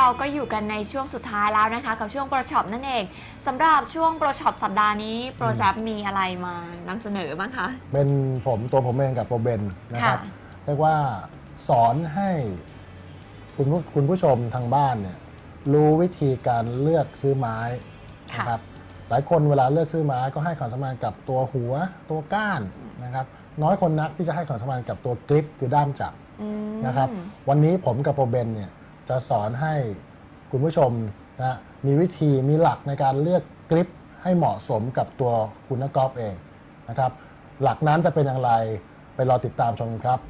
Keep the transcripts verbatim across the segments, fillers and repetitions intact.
ก็อยู่กันในช่วงสุดท้ายแล้วนะคะกับช่วงโปรช็อปนั่นเองสำหรับช่วงโปรช็อปสัปดาห์นี้โปรแจบมีอะไรมานำเสนอบ้างคะเป็นผมตัวผมเองกับโปรเบนนะครับเรียกว่าสอนให้คุณคุณผู้ชมทางบ้านเนี่ยรู้วิธีการเลือกซื้อไม้นะครับหลายคนเวลาเลือกซื้อไม้ก็ให้ความสำคัญกับตัวหัวตัวก้านนะครับน้อยคนนักที่จะให้ความสำคัญกับตัวกริปคือด้ามจับนะครับวันนี้ผมกับโปรเบนเนี่ยจะสอนให้คุณผู้ชมนะมีวิธีมีหลักในการเลือกกริปให้เหมาะสมกับตัวคุณนักกอล์ฟเองนะครับหลักนั้นจะเป็นอย่างไรไปรอติดตามชมกันครับ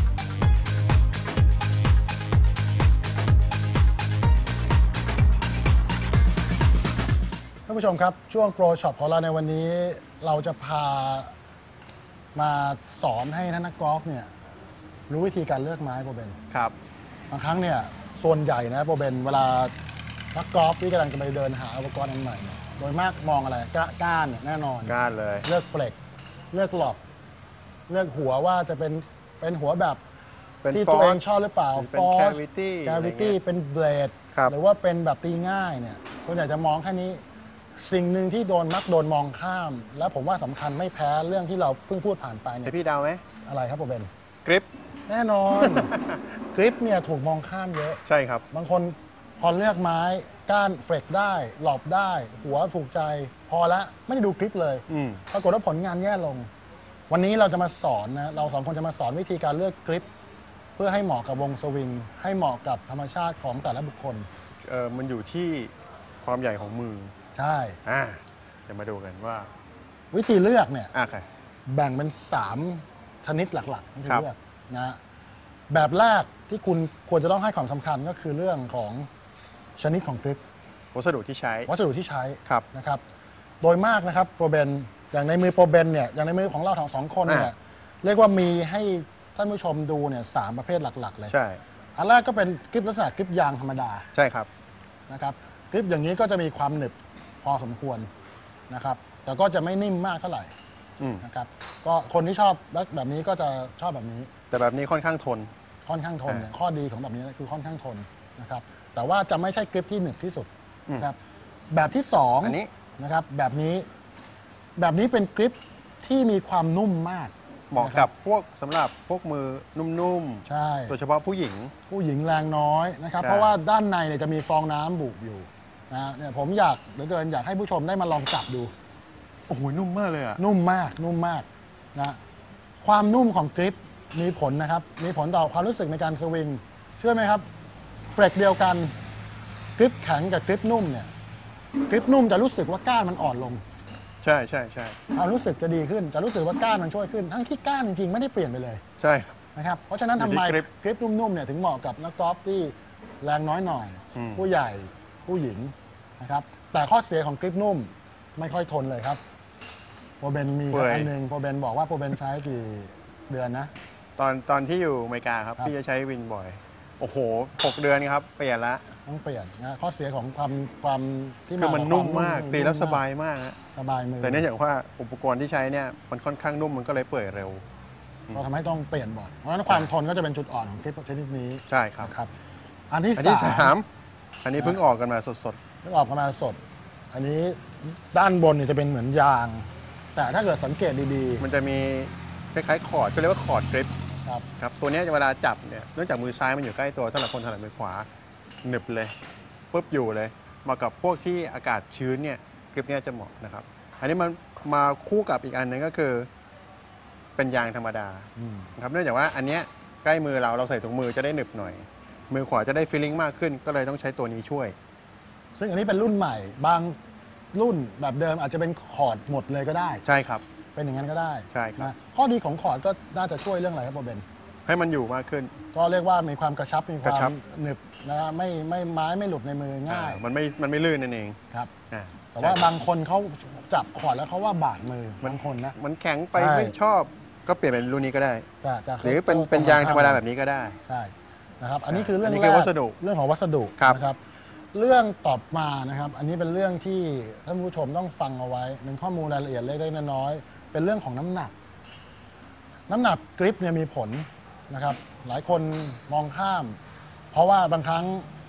ท่านผู้ชมครับช่วงโปรช็อปของเราในวันนี้เราจะพามาสอนให้นักกอล์ฟเนี่ยรู้วิธีการเลือกไม้โปรเบนครับบางครั้งเนี่ยส่วนใหญ่นะโปรเบนเวลานักกอล์ฟที่กำลังจะไปเดินหาอุปกรณ์อันใหม่เนี่ยโดยมากมองอะไรก้านเนี่ยแน่นอนก้านเลยเลือกเฟล็กเลือกหลอกเลือกหัวว่าจะเป็นเป็นหัวแบบที่ตัวเองชอบหรือเปล่าฟอสแควิตี้แควิตี้เป็นเบลดหรือว่าเป็นแบบตีง่ายเนี่ยส่วนใหญ่จะมองแค่นี้สิ่งหนึ่งที่โดนมักโดนมองข้ามและผมว่าสำคัญไม่แพ้เรื่องที่เราเพิ่งพูดผ่านไปเนี่ยพี่ดาวไหมอะไรครับโปรเบนกริปแน่นอน กริปเนี่ยถูกมองข้ามเยอะใช่ครับบางคนพอเลือกไม้ก้านเฟรกได้หลอบได้หัวถูกใจพอละไม่ได้ดูกริปเลยปรากฏว่าผลงานแย่ลงวันนี้เราจะมาสอนนะเราสองคนจะมาสอนวิธีการเลือกกริปเพื่อให้เหมาะกับวงสวิงให้เหมาะกับธรรมชาติของแต่ละบุคคลเออมันอยู่ที่ความใหญ่ของมือใช่อ่าจะมาดูกันว่าวิธีเลือกเนี่ยอ่าแบ่งเป็นสามชนิดหลักๆที่เลือกนะแบบแรกที่คุณควรจะต้องให้ความสำคัญก็คือเรื่องของชนิดของกริปวัสดุที่ใช้วัสดุที่ใช้ครับนะครับโดยมากนะครับโปรเบนอย่างในมือโปรเบนเนี่ยอย่างในมือของเราทั้งสองคนเนี่ยเรียกว่ามีให้ท่านผู้ชมดูเนี่ยสามประเภทหลักๆเลยใช่อันแรกก็เป็นกริปลักษณะกริปยางธรรมดาใช่ครับนะครับกริปอย่างนี้ก็จะมีความหนึบพอสมควรนะครับแต่ก็จะไม่นิ่มมากเท่าไหร่นะครับก็คนที่ชอบแบบนี้ก็จะชอบแบบนี้แต่แบบนี้ค่อนข้างทนค่อนข้างทนเนี่ยข้อดีของแบบนี้คือค่อนข้างทนนะครับแต่ว่าจะไม่ใช่กริปที่หนึบที่สุดนะครับแบบที่สองนะครับแบบนี้แบบนี้เป็นกริปที่มีความนุ่มมากเหมาะกับพวกสำหรับพวกมือนุ่มๆใช่โดยเฉพาะผู้หญิงผู้หญิงแรงน้อยนะครับเพราะว่าด้านในเนี่ยจะมีฟองน้ำบุอยู่นะเนี่ยผมอยากเหลือเกินอยากให้ผู้ชมได้มาลองจับดูโอ้โหนุ่มมากเลยอะนุ่มมากนุ่มมากนะความนุ่มของกริปมีผลนะครับมีผลต่อความรู้สึกในการสวิงเชื่อไหมครับเฟรกเดียวกันกริปแข็งกับกริปนุ่มเนี่ยกริปนุ่มจะรู้สึกว่าก้านมันอ่อนลงใช่ใช่ใช่ความรู้สึกจะดีขึ้นจะรู้สึกว่าก้านมันช่วยขึ้นทั้งที่ก้านจริงๆไม่ได้เปลี่ยนไปเลยใช่นะครับเพราะฉะนั้นทำไมกริปนุ่มๆเนี่ยถึงเหมาะกับนักกอล์ฟที่แรงน้อยหน่อยผู้ใหญ่ผู้หญิงนะครับแต่ข้อเสียของกริปนุ่มไม่ค่อยทนเลยครับโปรเบนมีอันหนึ่งโปรเบนบอกว่าโปรเบนใช้กี่เดือนนะตอนตอนที่อยู่อเมริกาครับพี่จะใช้วินบ่อยโอ้โหหกเดือนครับเปลี่ยนละต้องเปลี่ยนนะข้อเสียของความความที่คือมันนุ่มมากตีแล้วสบายมากสบายมือแต่เนื่องจากว่าอุปกรณ์ที่ใช้เนี่ยมันค่อนข้างนุ่มมันก็เลยเปื่อยเร็วก็ทำให้ต้องเปลี่ยนบ่อยเพราะฉะนั้นความทนก็จะเป็นจุดอ่อนของคลิปชนิดนี้ใช่ครับครับอันที่สามอันนี้เพิ่งออกกันมาสดๆเพิ่งออกกันมาสดอันนี้ด้านบนเนี่ยจะเป็นเหมือนยางแต่ถ้าเกิดสังเกตดีๆมันจะมีคล้ายๆคอร์ดก็เรียกว่าคอร์ดกริปครับครับตัวนี้เวลาจับเนี่ยเนื่องจากมือซ้ายมันอยู่ใกล้ตัวสำหรับคนถนัดมือขวาหนึบเลยปุ๊บอยู่เลยมากับพวกที่อากาศชื้นเนี่ยกริปเนี่ยจะเหมาะนะครับอันนี้มันมาคู่กับอีกอันนึงก็คือเป็นยางธรรมดาครับเนื่องจากว่าอันเนี้ยใกล้มือเราเราใส่ถุงมือจะได้หนึบหน่อยมือขวาจะได้ฟีลลิ่งมากขึ้นก็เลยต้องใช้ตัวนี้ช่วยซึ่งอันนี้เป็นรุ่นใหม่บางรุ่นแบบเดิมอาจจะเป็นคอร์ดหมดเลยก็ได้ใช่ครับเป็นอย่างนั้นก็ได้ใช่ครับข้อดีของคอร์ดก็น่าจะช่วยเรื่องอะไรครับโปรเบนให้มันอยู่มากขึ้นก็เรียกว่ามีความกระชับมีความหนึบนะไม่ไม่ไม้ไม่หลุดในมือง่ายมันไม่มันไม่ลื่นนั่นเองครับแต่ว่าบางคนเขาจับคอร์ดแล้วเขาว่าบาดมือบางคนนะมันแข็งไปไม่ชอบก็เปลี่ยนเป็นรุ่นนี้ก็ได้หรือเป็นเป็นยางธรรมดาแบบนี้ก็ได้ใช่นะครับอันนี้คือเรื่องแรกเรื่องของวัสดุนะครับเรื่องต่อมานะครับอันนี้เป็นเรื่องที่ท่านผู้ชมต้องฟังเอาไว้เป็นข้อมูลรายละเอียดเล็กๆน้อยๆเป็นเรื่องของน้ำหนักน้ำหนักกริปเนี่ยมีผลนะครับหลายคนมองข้ามเพราะว่าบางครั้ง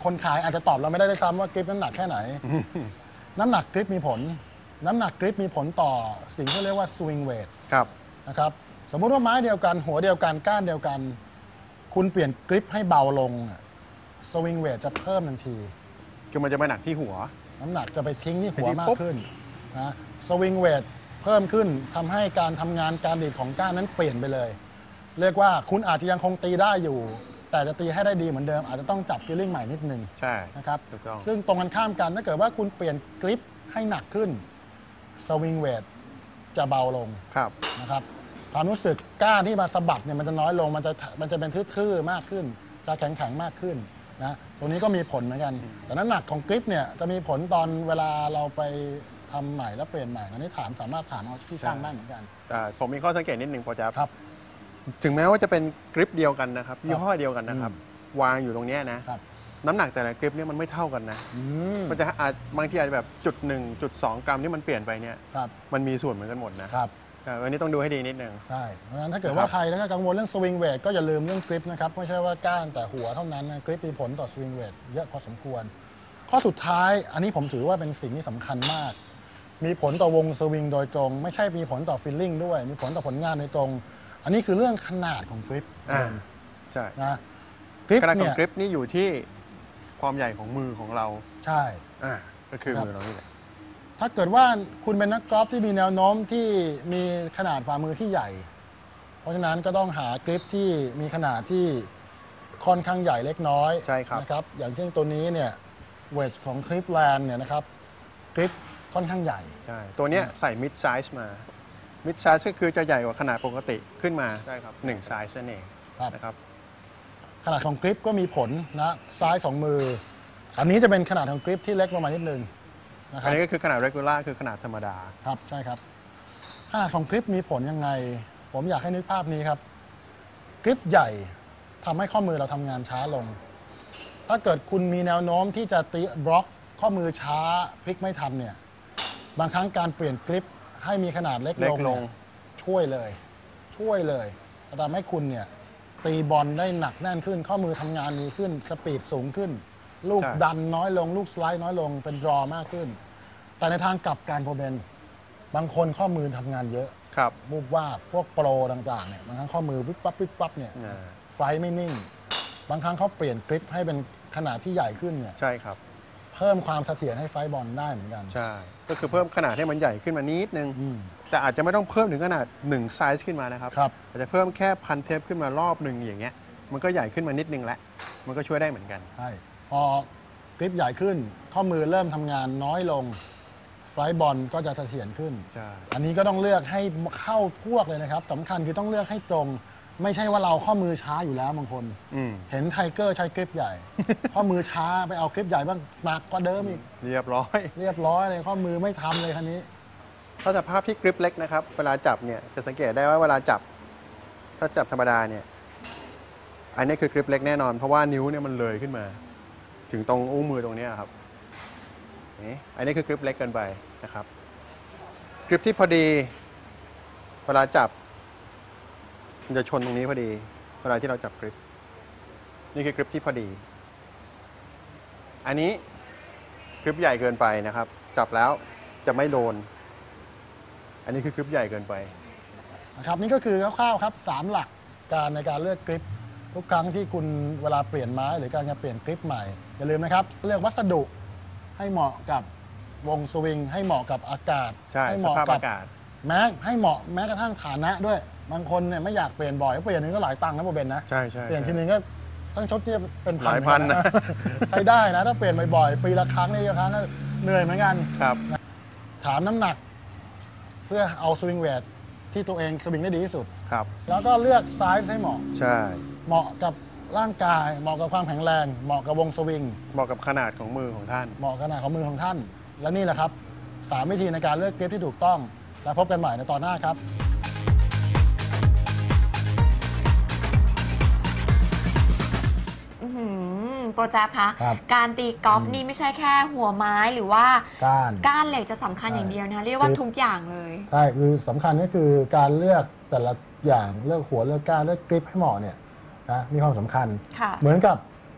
คนขายอาจจะตอบเราไม่ได้ด้วยซ้ำว่ากริปน้ำหนักแค่ไหน น้ำหนักกริปมีผล น้ำหนักกริปมีผลต่อสิ่งที่เรียกว่าสวิงเวทครับนะครับสมมุติว่าไม้เดียวกันหัวเดียวกันก้านเดียวกัน คุณเปลี่ยนกริปให้เบาลงสวิงเวทจะเพิ่มทันทีคือมันจะมาหนักที่หัวน้ำหนักจะไปทิ้งที่หัวไปที่มาปุ๊กบขึ้นนะสวิงเวทเพิ่มขึ้นทำให้การทำงานการดีดของก้านนั้นเปลี่ยนไปเลย เรียกว่าคุณอาจจะยังคงตีได้อยู่ แต่จะตีให้ได้ดีเหมือนเดิม อาจจะต้องจับฟีลลิ่งใหม่นิดนึงใช่นะครับถูกต้องซึ่งตรงกันข้ามกันถ้าเกิดว่าคุณเปลี่ยนกริปให้หนักขึ้นสวิงเวทจะเบาลงครับนะครับความรู้สึกก้านที่มาสะบัดเนี่ยมันจะน้อยลงมันจะมันจะเป็นทื่อๆมากขึ้น จะแข็งๆมากขึ้นนะตรงนี้ก็มีผลเหมือนกัน แต่น้ำหนักของกริปเนี่ยจะมีผลตอนเวลาเราไปทำใหม่แล้วเปลี่ยนใหม่อันนี้ถามสามารถถามเอาที่ช่างได้เหมือนกันแต่ผมมีข้อสังเกตนิดหนึ่งพอจะครับถึงแม้ว่าจะเป็นกริปเดียวกันนะครับยี่ห้อเดียวกันนะครับ วางอยู่ตรงเนี้ยนะครับน้ำหนักแต่ละกริปเนี่ยมันไม่เท่ากันนะอืมมันจะอาจบางทีอาจจะแบบจุดหนึ่งจุดสองกรัมที่มันเปลี่ยนไปเนี่ยครับมันมีส่วนเหมือนกันหมดนะครับ แต่อันนี้ต้องดูให้ดีนิดนึงใช่เพราะฉะนั้นถ้าเกิดว่าครับใครถ้ากังวลเรื่องสวิงเวทก็อย่าลืมเรื่องกริปนะครับไม่ใช่ว่าก้านแต่หัวเท่านั้นนะกริปมีผลต่อสวิงเวทเยอะพอสมควร ข้อสุดท้ายอันนี้ผมถือว่าเป็นสิ่งที่สำคัญมาก มีผลต่อวงสวิงโดยตรง ไม่ใช่มีผลต่อฟีลลิ่งด้วย มีผลต่อผลงานโดยตรง อันนี้คือเรื่องขนาดของกริปอ่าใช่นะกริปขนาดขอเนี่งยกริปนี่อยู่ที่ความใหญ่ของมือของเราใช่อ่าก็คือครับมือเรานี่แหละถ้าเกิดว่าคุณเป็นนักกอล์ฟที่มีแนวโน้มที่มีขนาดฝ่ามือที่ใหญ่ เพราะฉะนั้นก็ต้องหากริปที่มีขนาดที่ค่อนข้างใหญ่เล็กน้อยใช่ครับนะครับอย่างเช่นตัวนี้เนี่ยเวทของคลิปแลนด์เนี่ยนะครับกริปค่อนข้างใหญ่ใช่ตัวเนี้ยใส่มิดไซส์มามิดไซส์ก็คือจะใหญ่กว่าขนาดปกติขึ้นมาใช่ครับหนึ่งไซส์นั่นเองครับนะครับขนาดของกริปก็มีผลนะซ้ายสองมือ อันนี้จะเป็นขนาดของกริปที่เล็กลงมานิดนึงนะคอัรันบนี้ก็คือขนาด regular คือขนาดธรรมดาครับใช่ครับ ขนาดของกริปมีผลยังไง ผมอยากให้นึกภาพนี้ครับกริปใหญ่ทำให้ข้อมือเราทำงานช้าลง ถ้าเกิดคุณมีแนวโน้มที่จะตีบล็อกข้อมือช้าพลิกไม่ทันเนี่ยบางครั้งการเปลี่ยนกริปให้มีขนาดเล็กเล็ลกงลเนี่ยงช่วยเลย ช่วยเลยจะทำให้คุณเนี่ยตีบอลได้หนักแน่นขึ้น ข้อมือทำงานดีขึ้นสปีดสูงขึ้น ลูกดันน้อยลง ลูกสไลด์น้อยลงเป็นรอมากขึ้น แต่ในทางกลับการโปรเบนบางคนข้อมือทำงานเยอะครับวูบว่าบพวกโปรต่างๆเนี่ยบางครั้งข้อมือวิบปั๊บวิบปั๊บเนี่ยอ่าไฟล์ไม่นิ่ง บางครั้งเขาเปลี่ยนกริปให้เป็นขนาดที่ใหญ่ขึ้นเนี่ยใช่ครับเพิ่มความเสถียรให้ไฟล์บอลได้เหมือนกันใช่ ก็คือเพิ่มขนาดให้มันใหญ่ขึ้นมานิดนึงอืมแต่อาจจะไม่ต้องเพิ่มถึงขนาดหนึ่งไซส์ขึ้นมานะครับครับอาจจะเพิ่มแค่พันเทปขึ้นมารอบหนึ่งอย่างเงี้ยมันก็ใหญ่ขึ้นมานิดนึงแล้วมันก็ช่วยได้เหมือนกันใช่พอกริปใหญ่ขึ้น ข้อมือเริ่มทำงานน้อยลงไฟล์บอลก็จะเสถียรขึ้นใช่อันนี้ก็ต้องเลือกให้เข้าพวกเลยนะครับสำคัญคือต้องเลือกให้ตรง ไม่ใช่ว่าเราข้อมือช้าอยู่แล้วบางคนอืมเห็นไทเกอร์ใช้กริปใหญ่ ข้อมือช้าไปเอากริปใหญ่บ้างหนักกว่าเดิมอีกเรียบร้อยเรียบร้อยเลยข้อมือไม่ทำเลยคันนี้ถ้าจับภาพที่กริปเล็กนะครับ เวลาจับเนี่ยจะสังเกตได้ว่าเวลาจับ ถ้าจับธรรมดาเนี่ย อันนี้คือกริปเล็กแน่นอน เพราะว่านิ้วเนี่ยมันเลยขึ้นมา ถึงตรงอุ้งมือตรงเนี้ยครับนี่อันนี้คือกริปเล็กเกินไปนะครับ กริปที่พอดี เวลาจับ มันจะชนตรงนี้พอดี เวลาที่เราจับกริป นี่คือกริปที่พอดี อันนี้กริปใหญ่เกินไปนะครับ จับแล้วจะไม่โดน อันนี้คือกริปใหญ่เกินไปนะครับนี่ก็คือคร่าวๆครับสามหลักการในการเลือกกริปทุกครั้งที่คุณเวลาเปลี่ยนไม้หรือการจะเปลี่ยนกริปใหม่อย่าลืมนะครับเลือกวัสดุให้เหมาะกับวงสวิงให้เหมาะกับอากาศใช่ให้สเหมาะภาพกับอากาศแม้ให้เหมาะแม้กระทั่งฐานะด้วย บางคนเนี่ยไม่อยากเปลี่ยนบ่อยเปลี่ยนนึงก็หลายตังค์นะโบเบนนะใช่ใช่เปลี่ยนทีนึงก็ตั้งชดเนี่ยเป็นพันหลายพันนะใช้ได้นะถ้าเปลี่ยนบ่อยๆปีละครั้งนี่ละครั้งก็เหนื่อยเหมือนกันครับถามน้ำหนัก เพื่อเอาสวิงเวทที่ตัวเองสวิงได้ดีที่สุดครับแล้วก็เลือกไซส์ให้เหมาะใช่เหมาะกับร่างกาย เหมาะกับความแข็งแรง เหมาะกับวงสวิงเหมาะกับขนาดของมือของท่านเหมาะกับขนาดของมือของท่าน และนี่แหละครับสามวิธีในการเลือกกริปที่ถูกต้อง แล้วพบกันใหม่ในตอนหน้าครับอื้อหือโปรแจ๊บคะครับการตีกอล์ฟนี่ไม่ใช่แค่หัวไม้หรือว่าก้านก้านเหล็กจะสำคัญใช่อย่างเดียวนะเรียกว่าคือทุกอย่างเลยใช่คือสำคัญก็คือการเลือกแต่ละอย่างเลือกหัวเลือกก้านเลือกกริปให้เหมาะเนี่ยนะมีความสำคัญค่ะเหมือนกับ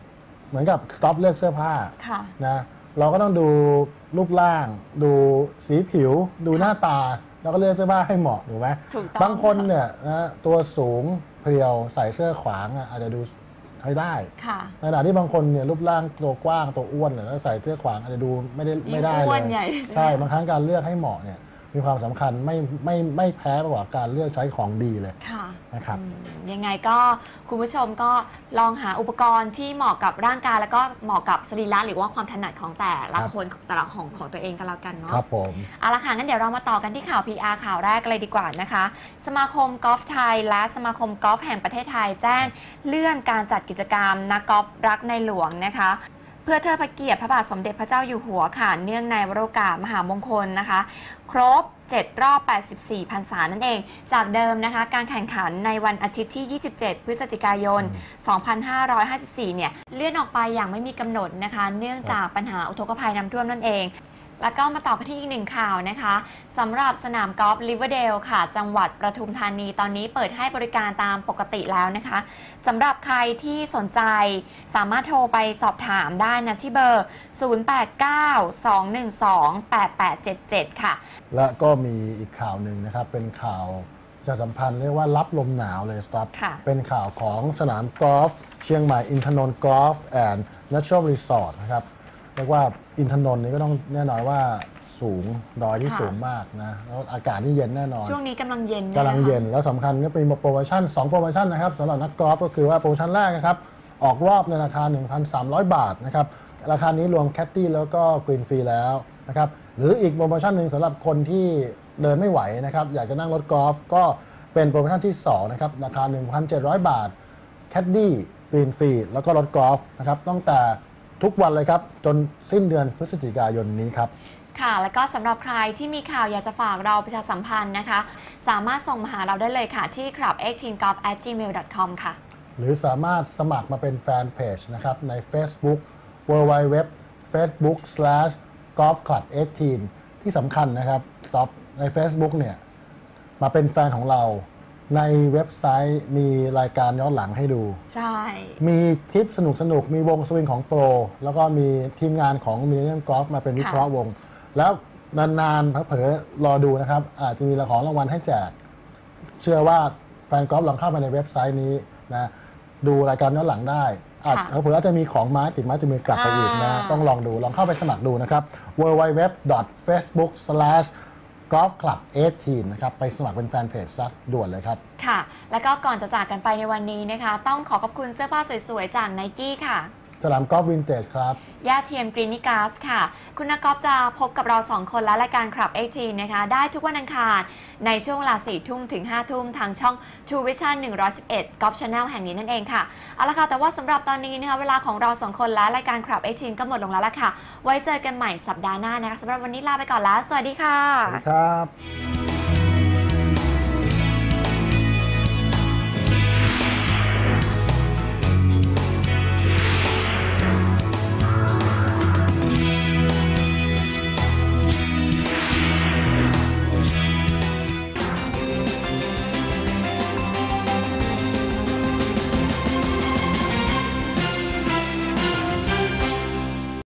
เหมือนกับสต็อปเลือกเสื้อผ้าค่ะนะเราก็ต้องดูรูปร่าง ดูสีผิว ดูหน้าตาแล้วก็เลือกเสื้อผ้าให้เหมาะถูกไหมถูกต้องบางคนเนี่ยนะตัวสูงเพรียวใส่เสื้อขวางอ่ะอาจจะดูใช้ได้ค่ะในขณะที่บางคนเนี่ยรูปร่างตัวกว้างตัวอ้วนเนี่ยแล้วใส่เสื้อขวางอาจจะดูไม่ได้ไม่ได้ยิ่งอ้เลวนยใหญ่ใช่บางครั้งการเลือกให้เหมาะเนี่ยมีความสำคัญไม่ไม่ไม่แพ้ไปกว่าการเลือกใช้ของดีเลยค่ะนะครับอืมยังไงก็คุณผู้ชมก็ลองหาอุปกรณ์ที่เหมาะกับร่างกายแล้วก็เหมาะกับสรีระหรือว่าความถนัดของแต่ละครับคนแต่ละของของตัวเองกันแล้วกันเนาะครับผมเอาละค่ะงั้นเดี๋ยวเรามาต่อกันที่ข่าว พี อาร์ ข่าวแรกกันเลยดีกว่านะคะ สมาคมกอล์ฟไทยและสมาคมกอล์ฟแห่งประเทศไทยแจ้งเลื่อนการจัดกิจกรรมนักกอล์ฟรักในหลวงนะคะ เพื่อเทิดพระเกียรติพระบาทสมเด็จพระเจ้าอยู่หัวค่ะเนื่องในวโรกาสมหามงคลนะคะ ครบ เจ็ด รอบ แปดสิบสี่ พรรษานั่นเอง จากเดิมนะคะการแข่งขันในวันอาทิตย์ที่ ยี่สิบเจ็ด พฤศจิกายน สองพันห้าร้อยห้าสิบสี่ เนี่ยเลื่อนออกไปอย่างไม่มีกำหนดนะคะ เนื่องจากปัญหาอุทกภัยน้ำท่วมนั่นเอง แล้วก็มาต่อกันที่อีกหนึ่งข่าวนะคะสำหรับสนามกอล์ฟลิเวอร์เดลค่ะ จังหวัดปทุมธานีตอนนี้เปิดให้บริการตามปกติแล้วนะคะสำหรับใครที่สนใจสามารถโทรไปสอบถามได้นะที่เบอร์ ศูนย์ แปด เก้า สอง หนึ่ง สอง แปด แปด เจ็ด เจ็ด ค่ะและก็มีอีกข่าวหนึ่งนะครับเป็นข่าวประชาสัมพันธ์เรียกว่ารับลมหนาวเลยครับค่ะเป็นข่าวของสนามกอล์ฟเชียงใหม่อินทนนท์กอล์ฟแอนด์เนเชอรัลรีสอร์ทนะครับเรียกว่าอินทนนท์นี่ก็ต้องแน่นอนว่าสูงดอยที่ค่ะสูงมากนะแล้วอากาศนี่เย็นแน่นอนช่วงนี้กำลังเย็นกำลังเย็นนะคะแล้วสำคัญก็เป็นโปรโมชั่นสองโปรโมชั่นนะครับสำหรับนักกอล์ฟก็คือว่าโปรโมชั่นแรกนะครับออกรอบในราคา หนึ่งพันสามร้อย บาทนะครับราคานี้รวมแคดดี้แล้วก็กรีนฟรีแล้วนะครับหรืออีกโปรโมชั่นหนึ่งสำหรับคนที่เดินไม่ไหวนะครับอยากจะนั่งรถกอล์ฟก็เป็นโปรโมชั่นที่สองนะครับราคา หนึ่งพันเจ็ดร้อย บาทแคดดี้กรีนฟรีแล้วก็รถกอล์ฟนะครับตั้งแต่ทุกวันเลยครับจนสิ้นเดือนพฤศจิกายนนี้ครับค่ะ แล้วก็สำหรับใครที่มีข่าวอยากจะฝากเราประชาสัมพันธ์นะคะ สามารถส่งมาหาเราได้เลยค่ะที่ คลับ เอ็กซ์ ทีน กอล์ฟ แอท จีเมล ดอท คอม ค่ะหรือสามารถสมัครมาเป็นแฟนเพจนะครับใน Facebook ดับเบิลยู ดับเบิลยู ดับเบิลยู ดับเบิลยู ดอท เฟซบุ๊ก สแลช กอล์ฟ คลับ เอ็กซ์ ทีน ที่สำคัญนะครับใน Facebook เนี่ยมาเป็นแฟนของเราในเว็บไซต์มีรายการย้อนหลังให้ดูใช่มีคลิปสนุกสนุกมีวงสวิงของโปร แล้วก็มีทีมงานของ Millennium Golf มาเป็นวิเคราะห์วง แล้วนานๆเผลอๆรอดูนะครับ อาจจะมีของรางวัลให้แจก เชื่อว่าแฟนกอล์ฟลองเข้ามาในเว็บไซต์นี้นะดูรายการย้อนหลังได้อาจค่ะเผลอๆอาจจะมีของไม้ติดไม้ติดมือกลับไปอีกนะอ่าต้องลองดูลองเข้าไปสมัครดูนะครับ ดับเบิลยู ดับเบิลยู ดับเบิลยู ดอท เฟซบุ๊ก สแลช กอล์ฟ คลับ เอ็กซ์ ทีน นะครับไปสมัครเป็นแฟนเพจซัดด่วนเลยครับค่ะ แล้วก็ก่อนจะจากกันไปในวันนี้นะคะ ต้องขอขอบคุณเสื้อผ้าสวยๆ จาก ไนกี้ ค่ะสนามกอล์ฟวินเทจครับย่าเทียมกรีนนิกาสค่ะ คุณนักกอล์ฟจะพบกับเราสองคนและรายการคลับ เอ็กซ์ ทีน นะคะ ได้ทุกวันอังคารในช่วงเวลาสี่ทุ่มถึงห้าทุ่มทางช่อง True Vision หนึ่งร้อยสิบเอ็ด Golf Channel แห่งนี้นั่นเองค่ะ เอาละค่ะ แต่ว่าสำหรับตอนนี้นะคะเวลาของเราสองคนและรายการคลับ เอ็กซ์ ทีน ก็หมดลงแล้วล่ะค่ะ ไว้เจอกันใหม่สัปดาห์หน้านะคะสำหรับวันนี้ลาไปก่อนแล้ว สวัสดีค่ะสวัสดีครับ